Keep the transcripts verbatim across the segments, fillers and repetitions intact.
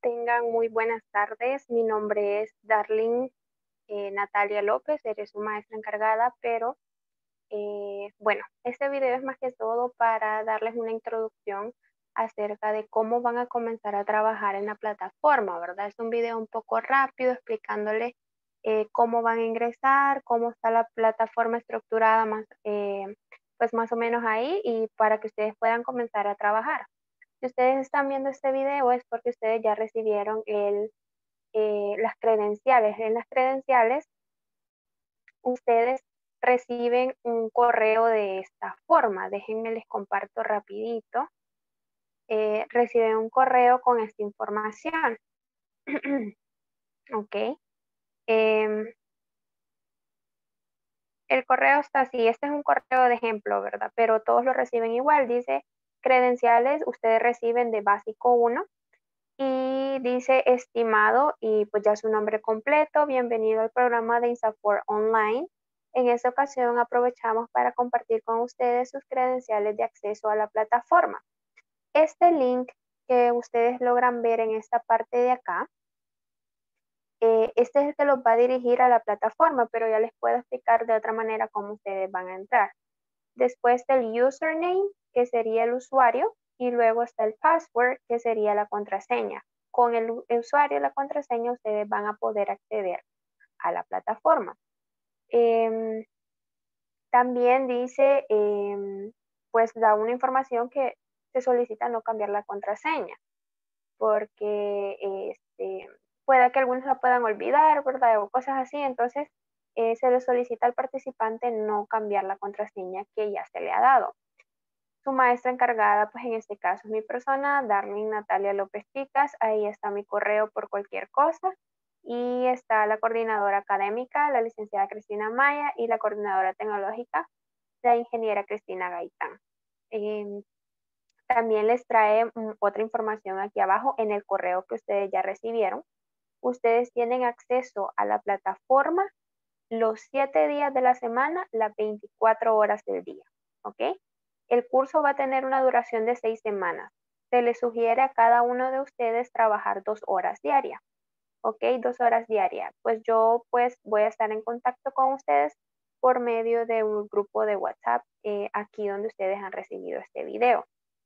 Tengan muy buenas tardes. Mi nombre es Darlene eh, Natalia López, eres su maestra encargada, pero eh, bueno, este video es más que todo para darles una introducción acerca de cómo van a comenzar a trabajar en la plataforma, ¿verdad? Es un video un poco rápido explicándoles eh, cómo van a ingresar, cómo está la plataforma estructurada más, eh, pues más o menos ahí y para que ustedes puedan comenzar a trabajar. Si ustedes están viendo este video es porque ustedes ya recibieron el, eh, las credenciales. En las credenciales ustedes reciben un correo de esta forma. Déjenme les comparto rapidito. Eh, reciben un correo con esta información. Ok. Em, el correo está así. Este es un correo de ejemplo, ¿verdad? Pero todos lo reciben igual. Dice credenciales, ustedes reciben de básico uno. Y dice estimado y pues ya su nombre completo, bienvenido al programa de INSAFORP Online. En esta ocasión aprovechamos para compartir con ustedes sus credenciales de acceso a la plataforma. Este link que ustedes logran ver en esta parte de acá, eh, este es el que los va a dirigir a la plataforma, pero ya les puedo explicar de otra manera cómo ustedes van a entrar. Después del username, que sería el usuario, y luego está el password, que sería la contraseña. Con el usuario y la contraseña ustedes van a poder acceder a la plataforma. Eh, también dice, eh, pues da una información que se solicita no cambiar la contraseña, porque este, puede que algunos la puedan olvidar, ¿verdad? O cosas así, entonces eh, se le solicita al participante no cambiar la contraseña que ya se le ha dado. Su maestra encargada, pues en este caso es mi persona, Darlene Natalia López Chicas. Ahí está mi correo por cualquier cosa. Y está la coordinadora académica, la licenciada Cristina Maya, y la coordinadora tecnológica, la ingeniera Cristina Gaitán. Eh, también les trae mm, otra información aquí abajo en el correo que ustedes ya recibieron. Ustedes tienen acceso a la plataforma los siete días de la semana, las veinticuatro horas del día. ¿Ok? El curso va a tener una duración de seis semanas. Se les sugiere a cada uno de ustedes trabajar dos horas diarias. ¿Ok? Dos horas diarias. Pues yo pues voy a estar en contacto con ustedes por medio de un grupo de WhatsApp eh, aquí donde ustedes han recibido este video.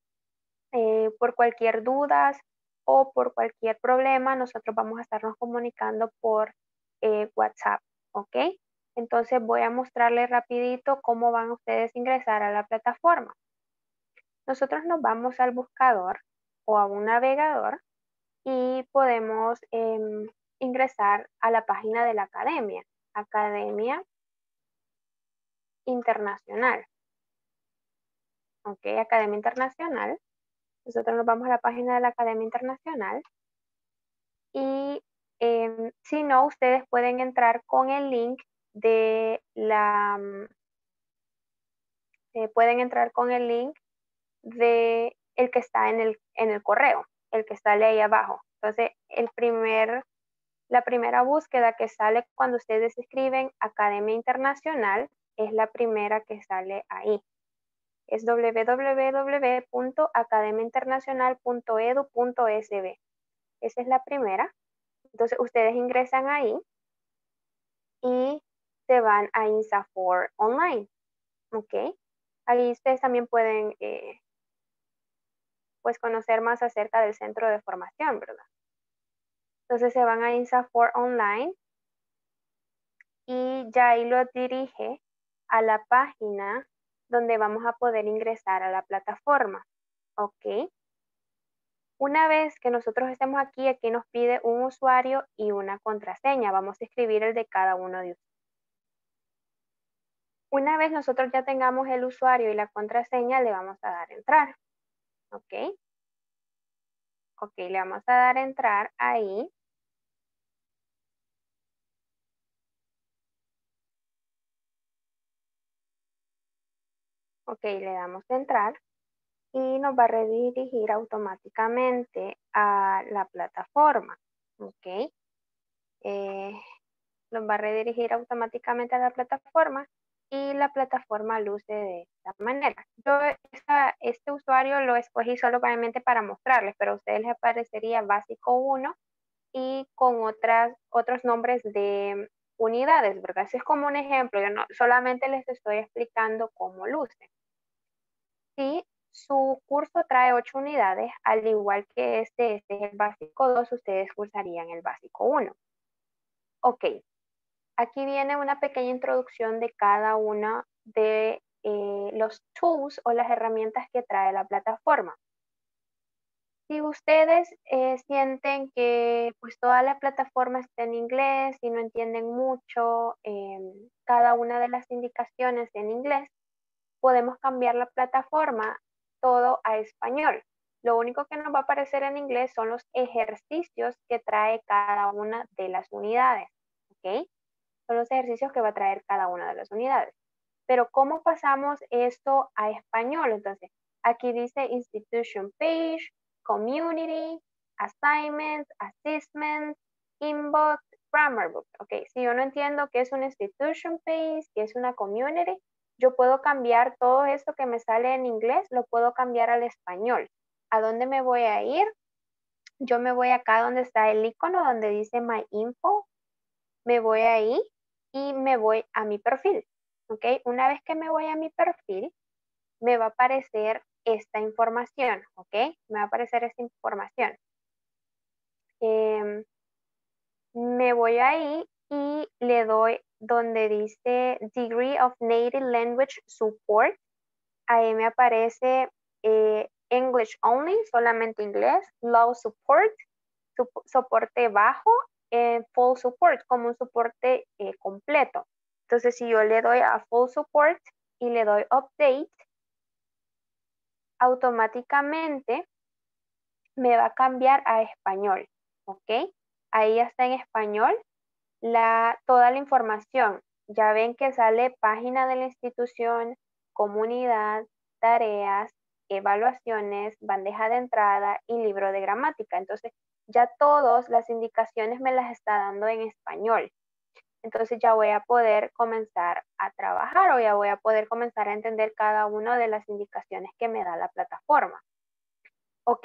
Eh, por cualquier dudas o por cualquier problema, nosotros vamos a estarnos comunicando por eh, WhatsApp. ¿Ok? Entonces voy a mostrarles rapidito cómo van ustedes a ingresar a la plataforma. Nosotros nos vamos al buscador o a un navegador y podemos eh, ingresar a la página de la academia, Academia Internacional. Ok, Academia Internacional. Nosotros nos vamos a la página de la Academia Internacional y eh, si no, ustedes pueden entrar con el link de la, eh, pueden entrar con el link de el que está en el, en el correo, el que sale ahí abajo. Entonces, el primer, la primera búsqueda que sale cuando ustedes escriben Academia Internacional es la primera que sale ahí. Es w w w punto academia internacional punto e d u punto s b. Esa es la primera. Entonces, ustedes ingresan ahí y se van a INSAFORP Online. ¿Ok? Ahí ustedes también pueden eh, pues conocer más acerca del centro de formación, ¿verdad? Entonces se van a INSAFORP Online y ya ahí lo dirige a la página donde vamos a poder ingresar a la plataforma. ¿Ok? Una vez que nosotros estemos aquí, aquí nos pide un usuario y una contraseña. Vamos a escribir el de cada uno de ustedes. Una vez nosotros ya tengamos el usuario y la contraseña, le vamos a dar a entrar. ¿Ok? Ok, le vamos a dar a entrar ahí. Ok, le damos a entrar y nos va a redirigir automáticamente a la plataforma. ¿Ok? Eh, nos va a redirigir automáticamente a la plataforma y la plataforma luce de esta manera. Yo esta, este usuario lo escogí solamente para mostrarles, pero a ustedes les aparecería básico uno y con otras, otros nombres de unidades, ¿verdad? Ese es como un ejemplo, yo no, solamente les estoy explicando cómo luce. Si su curso trae ocho unidades, al igual que este, este es el básico dos, ustedes cursarían el básico uno. Ok, aquí viene una pequeña introducción de cada una de eh, los tools o las herramientas que trae la plataforma. Si ustedes eh, sienten que pues toda la plataforma está en inglés y no entienden mucho eh, cada una de las indicaciones en inglés, podemos cambiar la plataforma todo a español. Lo único que nos va a aparecer en inglés son los ejercicios que trae cada una de las unidades, ¿ok? Son los ejercicios que va a traer cada una de las unidades. Pero ¿cómo pasamos esto a español? Entonces, aquí dice Institution Page, Community, Assignments, Assessments, Inbox, Grammar Book. Ok, si yo no entiendo qué es una Institution Page, qué es una Community, yo puedo cambiar todo esto que me sale en inglés, lo puedo cambiar al español. ¿A dónde me voy a ir? Yo me voy acá donde está el icono donde dice My Info, me voy ahí y me voy a mi perfil. ¿Ok? Una vez que me voy a mi perfil, me va a aparecer esta información. ¿Ok? Me va a aparecer esta información. Eh, me voy ahí y le doy donde dice Degree of Native Language Support. Ahí me aparece eh, English Only, solamente inglés, Low Support, soporte bajo, eh, Full Support, como un soporte eh, completo. Entonces, si yo le doy a Full Support y le doy Update, automáticamente me va a cambiar a español, ¿ok? Ahí ya está en español la, toda la información. Ya ven que sale página de la institución, comunidad, tareas, evaluaciones, bandeja de entrada y libro de gramática. Entonces, ya todas las indicaciones me las está dando en español. Entonces ya voy a poder comenzar a trabajar o ya voy a poder comenzar a entender cada una de las indicaciones que me da la plataforma. Ok.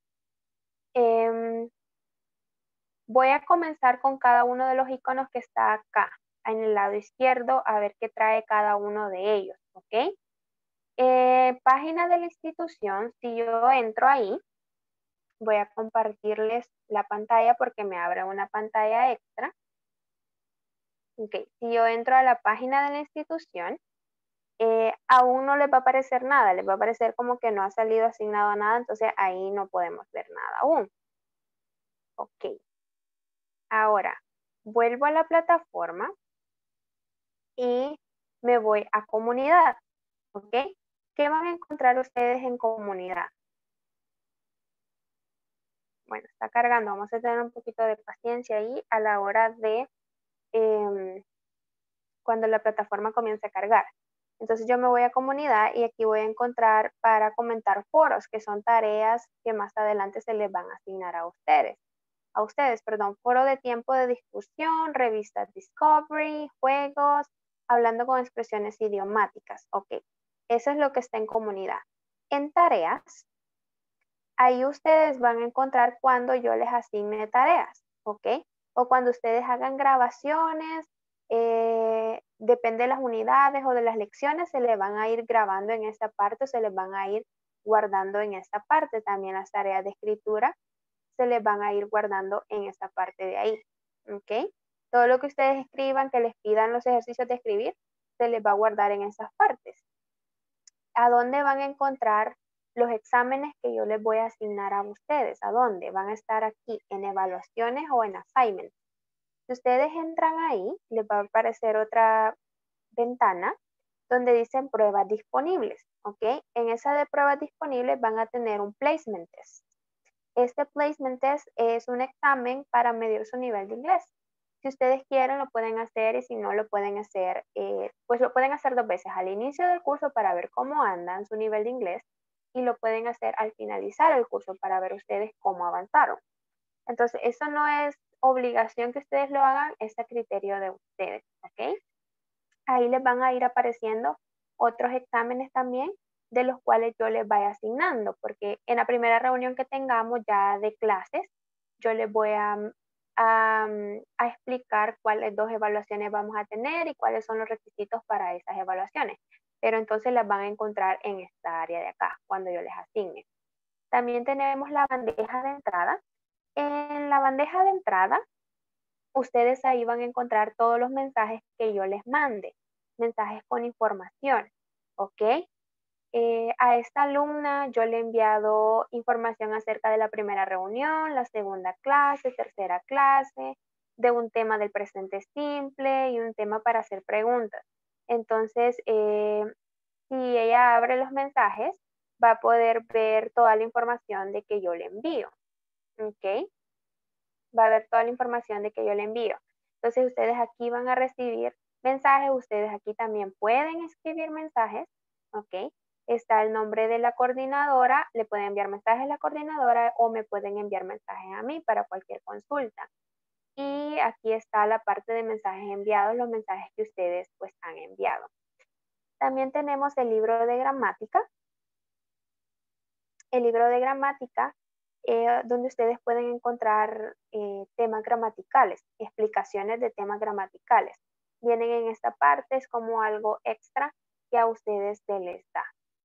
Eh, voy a comenzar con cada uno de los iconos que está acá en el lado izquierdo a ver qué trae cada uno de ellos. Ok. Eh, página de la institución, si yo entro ahí, voy a compartirles la pantalla porque me abre una pantalla extra. Ok, si yo entro a la página de la institución, eh, aún no les va a aparecer nada, les va a aparecer como que no ha salido asignado nada, entonces ahí no podemos ver nada aún. Ok, ahora vuelvo a la plataforma y me voy a comunidad. Ok, ¿qué van a encontrar ustedes en comunidad? Bueno, está cargando, vamos a tener un poquito de paciencia ahí a la hora de eh, cuando la plataforma comience a cargar. Entonces yo me voy a comunidad y aquí voy a encontrar para comentar foros, que son tareas que más adelante se les van a asignar a ustedes. A ustedes, perdón, foro de tiempo de discusión, revista Discovery, juegos, hablando con expresiones idiomáticas. Ok, eso es lo que está en comunidad. En tareas, ahí ustedes van a encontrar cuando yo les asigne tareas, ¿ok? O cuando ustedes hagan grabaciones, eh, depende de las unidades o de las lecciones, se les van a ir grabando en esta parte o se les van a ir guardando en esta parte. También las tareas de escritura se les van a ir guardando en esta parte de ahí, ¿ok? Todo lo que ustedes escriban, que les pidan los ejercicios de escribir, se les va a guardar en esas partes. ¿A dónde van a encontrar los exámenes que yo les voy a asignar a ustedes? ¿A dónde? Van a estar aquí en evaluaciones o en assignments. Si ustedes entran ahí, les va a aparecer otra ventana donde dicen pruebas disponibles, ¿ok? En esa de pruebas disponibles van a tener un placement test. Este placement test es un examen para medir su nivel de inglés. Si ustedes quieren, lo pueden hacer y si no, lo pueden hacer, eh, pues lo pueden hacer dos veces, al inicio del curso para ver cómo andan su nivel de inglés y lo pueden hacer al finalizar el curso para ver ustedes cómo avanzaron. Entonces, eso no es obligación que ustedes lo hagan, es a criterio de ustedes, ¿ok? ahí les van a ir apareciendo otros exámenes también de los cuales yo les vaya asignando, porque en la primera reunión que tengamos ya de clases, yo les voy a, a, a explicar cuáles dos evaluaciones vamos a tener y cuáles son los requisitos para esas evaluaciones. Pero entonces las van a encontrar en esta área de acá, cuando yo les asigne. También tenemos la bandeja de entrada. En la bandeja de entrada, ustedes ahí van a encontrar todos los mensajes que yo les mande, mensajes con información, ¿ok? Eh, a esta alumna yo le he enviado información acerca de la primera reunión, la segunda clase, tercera clase, de un tema del presente simple y un tema para hacer preguntas. Entonces, eh, si ella abre los mensajes, va a poder ver toda la información de que yo le envío, ¿ok? Va a ver toda la información de que yo le envío. Entonces, ustedes aquí van a recibir mensajes, ustedes aquí también pueden escribir mensajes, ¿ok? Está el nombre de la coordinadora, le pueden enviar mensajes a la coordinadora o me pueden enviar mensajes a mí para cualquier consulta. Y aquí está la parte de mensajes enviados, los mensajes que ustedes pues han enviado. También tenemos el libro de gramática. El libro de gramática, eh, donde ustedes pueden encontrar eh, temas gramaticales, explicaciones de temas gramaticales. Vienen en esta parte, es como algo extra que a ustedes se les da.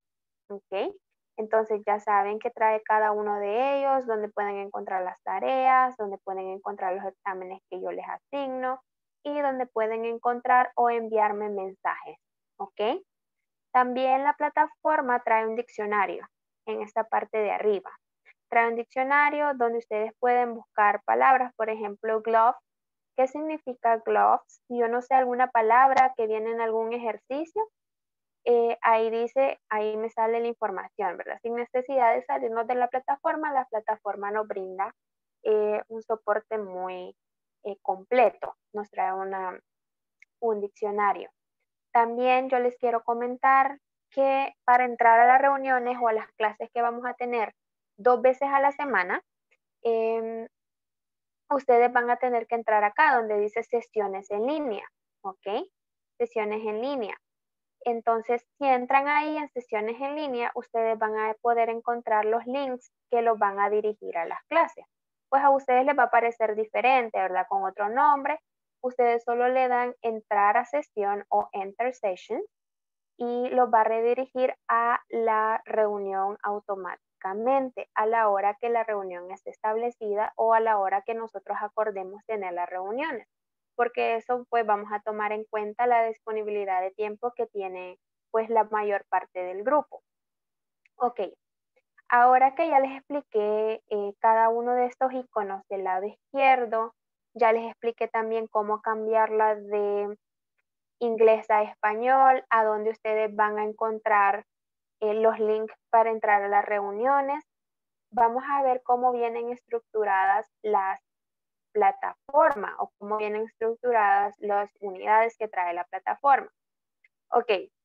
¿Ok? Entonces ya saben que trae cada uno de ellos, donde pueden encontrar las tareas, donde pueden encontrar los exámenes que yo les asigno y donde pueden encontrar o enviarme mensajes. ¿Ok? También la plataforma trae un diccionario en esta parte de arriba. Trae un diccionario donde ustedes pueden buscar palabras, por ejemplo, glove. ¿Qué significa gloves? Si yo no sé alguna palabra que viene en algún ejercicio, eh, ahí dice, ahí me sale la información, ¿verdad? Sin necesidad de salirnos de la plataforma, la plataforma nos brinda eh, un soporte muy eh, completo, nos trae una, un diccionario. También yo les quiero comentar que para entrar a las reuniones o a las clases que vamos a tener dos veces a la semana, eh, ustedes van a tener que entrar acá donde dice sesiones en línea, ¿ok? Sesiones en línea. Entonces, si entran ahí en sesiones en línea, ustedes van a poder encontrar los links que los van a dirigir a las clases. Pues a ustedes les va a parecer diferente, ¿verdad? Con otro nombre. Ustedes solo le dan entrar a sesión o enter session y los va a redirigir a la reunión automáticamente a la hora que la reunión esté establecida o a la hora que nosotros acordemos tener las reuniones, porque eso pues vamos a tomar en cuenta la disponibilidad de tiempo que tiene pues la mayor parte del grupo. Ok, ahora que ya les expliqué eh, cada uno de estos iconos del lado izquierdo, ya les expliqué también cómo cambiarla de inglés a español, a donde ustedes van a encontrar eh, los links para entrar a las reuniones. Vamos a ver cómo vienen estructuradas las plataformas o cómo vienen estructuradas las unidades que trae la plataforma. Ok,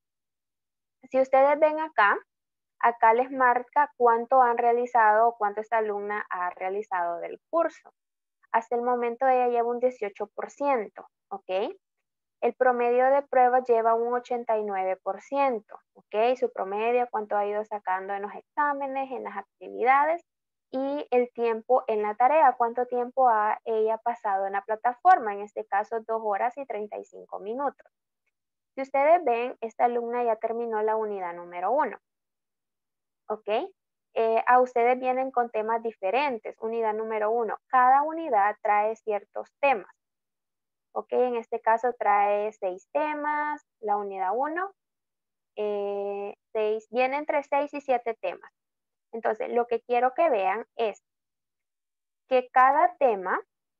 si ustedes ven acá, acá les marca cuánto han realizado o cuánto esta alumna ha realizado del curso. Hasta el momento ella lleva un dieciocho por ciento, ¿ok? El promedio de prueba lleva un ochenta y nueve por ciento, ¿ok? Su promedio, cuánto ha ido sacando en los exámenes, en las actividades y el tiempo en la tarea, cuánto tiempo ha ella pasado en la plataforma, en este caso dos horas y treinta y cinco minutos. Si ustedes ven, esta alumna ya terminó la unidad número uno, ¿ok? Eh, a ustedes vienen con temas diferentes, unidad número uno. Cada unidad trae ciertos temas. Ok, en este caso trae seis temas, la unidad uno, eh, seis, viene entre seis y siete temas. Entonces, lo que quiero que vean es que cada tema,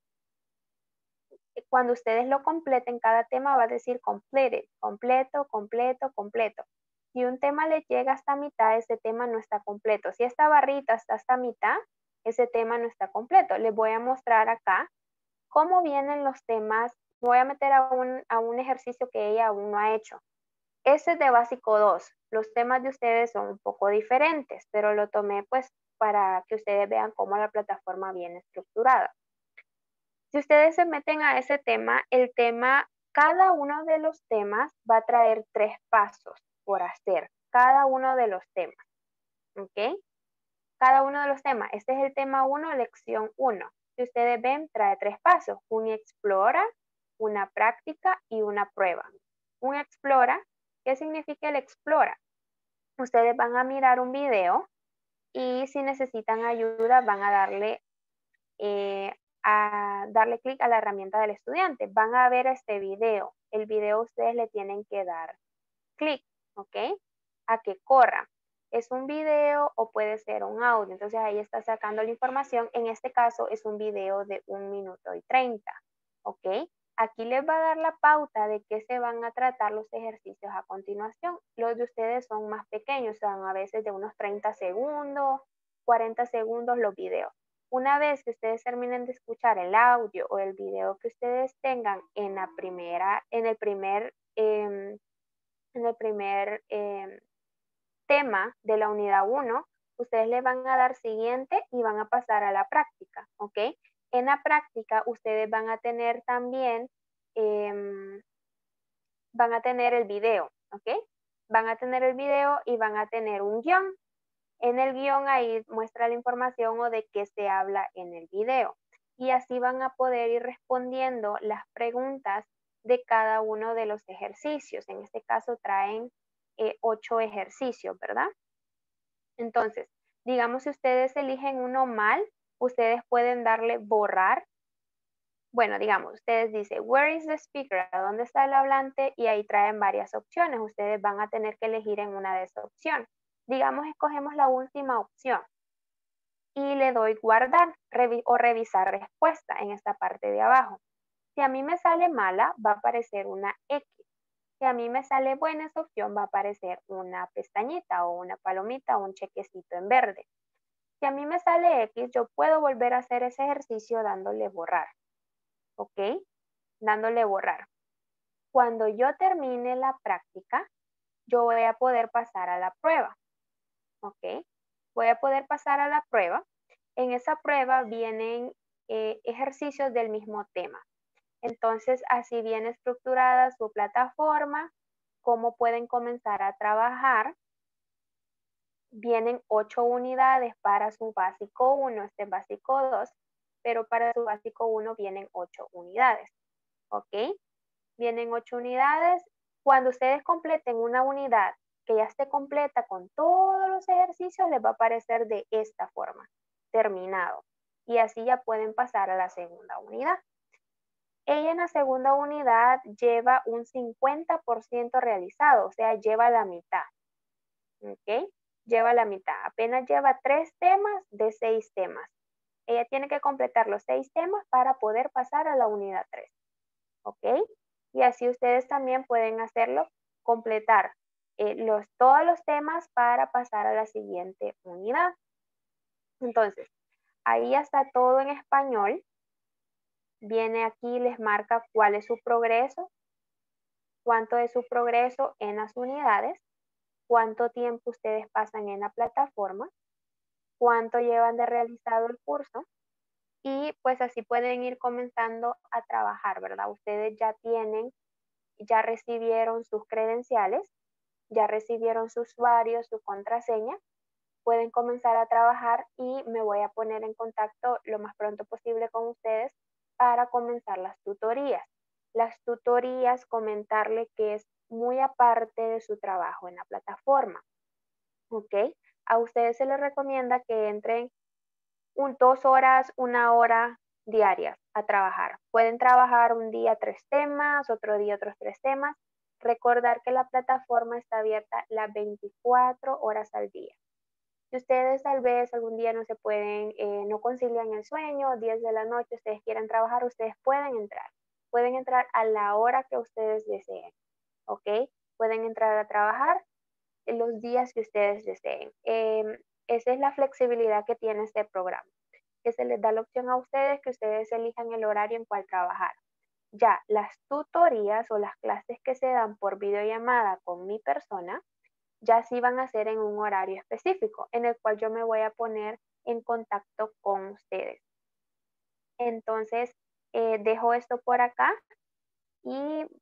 cuando ustedes lo completen, cada tema va a decir completed, completo, completo, completo. Si un tema les llega hasta mitad, ese tema no está completo. Si esta barrita está hasta mitad, ese tema no está completo. Les voy a mostrar acá cómo vienen los temas. Voy a meter a un, a un ejercicio que ella aún no ha hecho. Ese es de básico dos. Los temas de ustedes son un poco diferentes, pero lo tomé pues para que ustedes vean cómo la plataforma viene estructurada. Si ustedes se meten a ese tema, el tema Cada uno de los temas va a traer tres pasos por hacer, cada uno de los temas, ¿ok? Cada uno de los temas. Este es el tema uno, lección uno. Si ustedes ven, trae tres pasos. Un explora, una práctica y una prueba. Un explora, ¿qué significa el explora? Ustedes van a mirar un video y si necesitan ayuda van a darle, eh, a darle clic a la herramienta del estudiante. Van a ver este video. El video ustedes le tienen que dar clic, ¿ok? A que corra. Es un video o puede ser un audio. Entonces ahí está sacando la información. En este caso es un video de un minuto y treinta, ¿ok? Aquí les va a dar la pauta de qué se van a tratar los ejercicios a continuación. Los de ustedes son más pequeños, son a veces de unos treinta segundos, cuarenta segundos los videos. Una vez que ustedes terminen de escuchar el audio o el video que ustedes tengan en la primera, en el primer, eh, en el primer eh, tema de la unidad uno, ustedes le van a dar siguiente y van a pasar a la práctica, ¿ok? En la práctica ustedes van a tener también, eh, van a tener el video, ¿ok? Van a tener el video y van a tener un guión. En el guión ahí muestra la información o de qué se habla en el video. Y así van a poder ir respondiendo las preguntas de cada uno de los ejercicios. En este caso traen eh, ocho ejercicios, ¿verdad? Entonces, digamos si ustedes eligen uno mal, ustedes pueden darle borrar. Bueno, digamos, ustedes dicen, where is the speaker? ¿A dónde está el hablante? Y ahí traen varias opciones. Ustedes van a tener que elegir en una de esas opciones. Digamos, escogemos la última opción y le doy guardar revi o revisar respuesta en esta parte de abajo. Si a mí me sale mala, va a aparecer una X. Si a mí me sale buena esa opción, va a aparecer una pestañita o una palomita o un chequecito en verde. Si a mí me sale X, yo puedo volver a hacer ese ejercicio dándole borrar. ¿Ok? Dándole borrar. Cuando yo termine la práctica, yo voy a poder pasar a la prueba. ¿Ok? Voy a poder pasar a la prueba. En esa prueba vienen eh, ejercicios del mismo tema. Entonces, así viene estructurada su plataforma, cómo pueden comenzar a trabajar. Vienen ocho unidades para su básico uno, este es básico dos, pero para su básico uno vienen ocho unidades. ¿Ok? Vienen ocho unidades. Cuando ustedes completen una unidad que ya esté completa con todos los ejercicios, les va a aparecer de esta forma, terminado. Y así ya pueden pasar a la segunda unidad. Ella en la segunda unidad lleva un cincuenta por ciento realizado, o sea, lleva la mitad. ¿Ok? Lleva la mitad. Apenas lleva tres temas de seis temas. Ella tiene que completar los seis temas para poder pasar a la unidad tres. ¿Ok? Y así ustedes también pueden hacerlo, completar eh, los, todos los temas para pasar a la siguiente unidad. Entonces, ahí ya está todo en español. Viene aquí, les marca cuál es su progreso, cuánto es su progreso en las unidades, cuánto tiempo ustedes pasan en la plataforma, cuánto llevan de realizado el curso y pues así pueden ir comenzando a trabajar, ¿verdad? Ustedes ya tienen, ya recibieron sus credenciales, ya recibieron su usuario, su contraseña, pueden comenzar a trabajar y me voy a poner en contacto lo más pronto posible con ustedes para comenzar las tutorías. Las tutorías, comentarle que es muy aparte de su trabajo en la plataforma. ¿Ok? A ustedes se les recomienda que entren un, dos horas, una hora diarias a trabajar. Pueden trabajar un día tres temas, otro día otros tres temas. Recordar que la plataforma está abierta las veinticuatro horas al día. Si ustedes tal vez algún día no se pueden, eh, no concilian el sueño, diez de la noche, ustedes quieren trabajar, ustedes pueden entrar. Pueden entrar a la hora que ustedes deseen, ¿ok? Pueden entrar a trabajar en los días que ustedes deseen. Eh, esa es la flexibilidad que tiene este programa, que se les da la opción a ustedes que ustedes elijan el horario en cual trabajar. Ya las tutorías o las clases que se dan por videollamada con mi persona, ya sí van a ser en un horario específico, en el cual yo me voy a poner en contacto con ustedes. Entonces, eh, dejo esto por acá y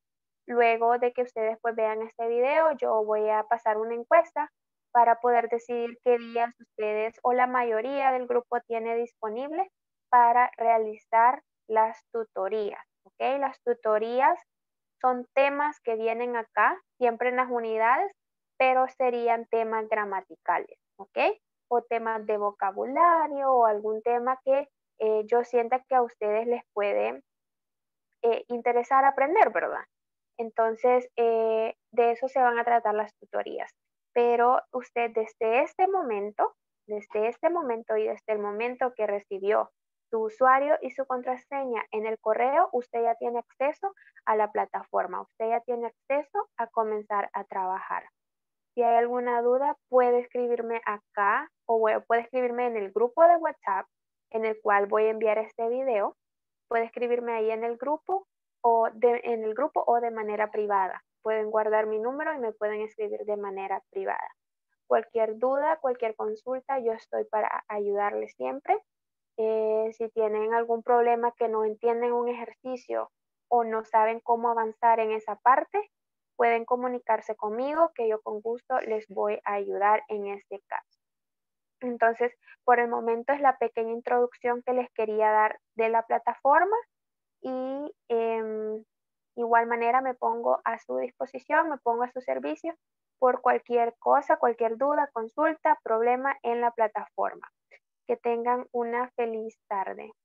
Luego de que ustedes pues vean este video, yo voy a pasar una encuesta para poder decidir qué días ustedes o la mayoría del grupo tiene disponible para realizar las tutorías, ¿ok? Las tutorías son temas que vienen acá, siempre en las unidades, pero serían temas gramaticales, ¿ok? O temas de vocabulario o algún tema que eh, yo sienta que a ustedes les puede eh, interesar aprender, ¿verdad? Entonces, eh, de eso se van a tratar las tutorías. Pero usted desde este momento, desde este momento y desde el momento que recibió su usuario y su contraseña en el correo, usted ya tiene acceso a la plataforma, usted ya tiene acceso a comenzar a trabajar. Si hay alguna duda, puede escribirme acá o puede escribirme en el grupo de WhatsApp en el cual voy a enviar este video. Puede escribirme ahí en el grupo o de, en el grupo o de manera privada. Pueden guardar mi número y me pueden escribir de manera privada. Cualquier duda, cualquier consulta, yo estoy para ayudarles siempre. Eh, si tienen algún problema que no entienden un ejercicio o no saben cómo avanzar en esa parte, pueden comunicarse conmigo que yo con gusto les voy a ayudar en este caso. Entonces, por el momento es la pequeña introducción que les quería dar de la plataforma y eh, igual manera me pongo a su disposición, me pongo a su servicio por cualquier cosa, cualquier duda, consulta, problema en la plataforma. Que tengan una feliz tarde.